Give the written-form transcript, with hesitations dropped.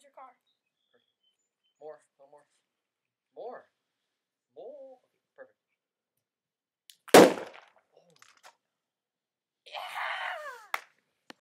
How's your car? More, a little more. More.